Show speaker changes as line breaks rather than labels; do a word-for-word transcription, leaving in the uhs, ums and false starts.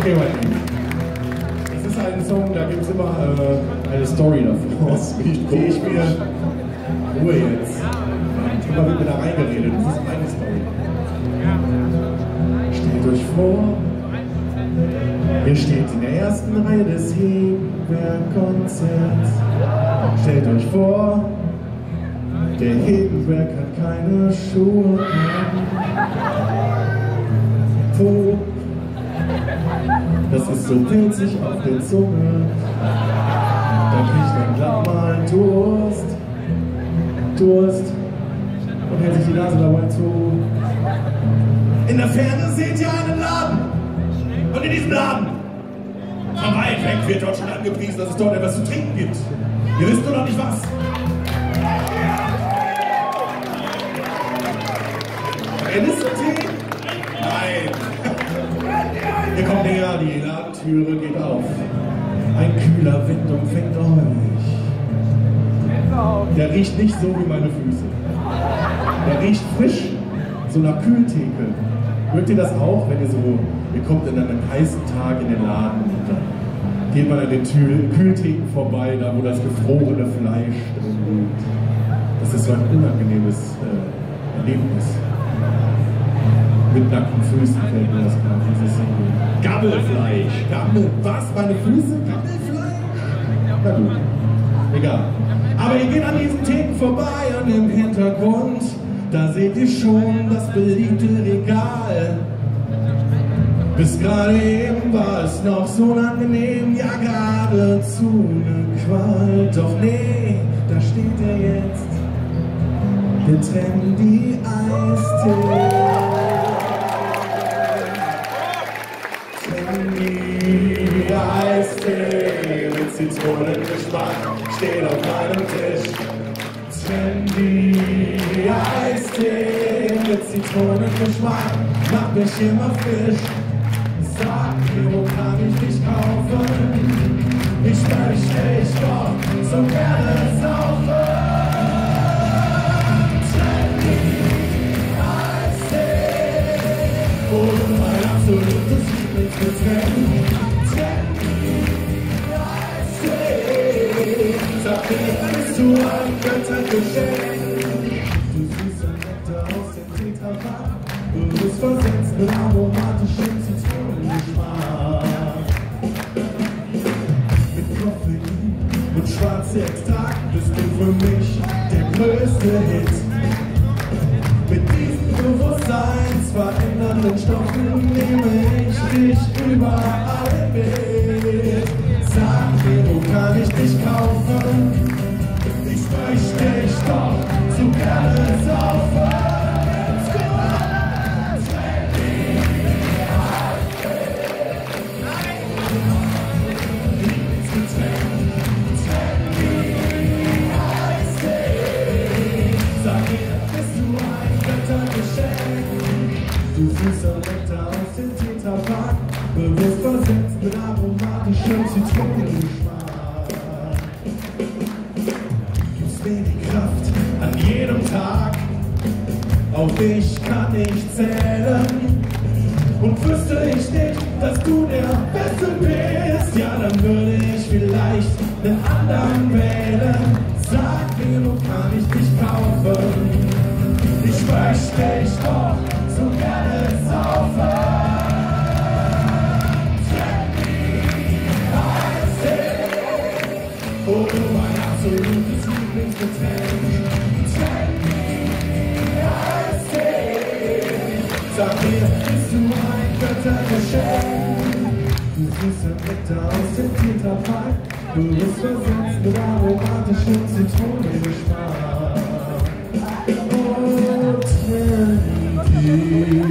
Okay, mein Lieben. Das ist ein Song, da gibt es immer äh, eine Story davor, die ich mir... Ruhe jetzt. Immer wird mir da reingeredet, das ist meine Story. Stellt euch vor, ihr steht in der ersten Reihe des Hebenberg-Konzerts. Stellt euch vor, der Hebenberg hat keine Schuhe mehr. Wo? Das ist so pilzig auf der Zunge. Da kriegt man glatt mal Durst. Durst. Und hält sich die Nase dabei zu. In der Ferne seht ihr einen Laden. Und in diesem Laden, von weit weg, wird dort schon angepriesen, dass es dort etwas zu trinken gibt. Ihr wisst nur noch nicht was. Brennnesseltee? Nein. Ihr kommt näher, die Ladentüre geht auf. Ein kühler Wind umfängt euch. Der riecht nicht so wie meine Füße. Der riecht frisch, so nach Kühltheke. Mögt ihr das auch, wenn ihr so, ihr kommt in einem heißen Tag in den Laden und dann geht man an den Kühltheken vorbei, da wo das gefrorene Fleisch liegt. Das ist so ein unangenehmes äh, Erlebnis. Mit nackten Füßen fällt mir das gerade, dieses Gammelfleisch. Gammel, was? Meine Füße? Gammelfleisch? Na gut, egal. Aber ihr geht an diesen Theken vorbei und im Hintergrund, da seht ihr schon das beliebte Regal. Bis gerade eben war es noch so unangenehm, ja geradezu eine Qual. Doch nee, da steht er jetzt, der trendy Eistee. Eistee mit Zitronengeschmack steht auf meinem Tisch. Trendy Eistee mit Zitronengeschmack macht mich immer frisch. Sag mir, wo kann ich dich kaufen? Ich möchte dich doch so gerne saufen. Trendy Eistee, oh, mein absolutes Lieblingsgetränk. Bist du ein Göttergeschenk? Du süßer Nektar aus dem Tetrapack, bewusst versetzt mit aromatischem Zitronengeschmack. Mit Koffein und Schwarzextrakt bist du für mich der größte Hit. Mit diesen bewusstseinsverändernden Stoffen nehme ich dich überall mit. Sag mir, wo kann ich dich kaufen? Ich möchte dich doch so gerne saufen. Let's go! Trendy Eistee. Sag mir, bist du ein Göttergeschenk? Du süßer Nektar aus dem Tetrapack, bewusst versetzt mit aromatischem Zitronengeschmack. Gibst mir die Kraft an jedem Tag, auf dich kann ich zählen. Und wüsste ich nicht, dass du der Beste bist, ja dann würde ich vielleicht den anderen wählen. Sag mir, wo kann ich dich kaufen? Ich möchte dich doch so gerne saufen. Oh, mein absolutes Lieblingsgetränk. Trendy Eistee. Sag mir, bist du ein Göttergeschenk? Du süßer Nektar aus dem Tetrapack, bewusst versetzt mit aromatischem Zitronengeschmack. Oh, Trendy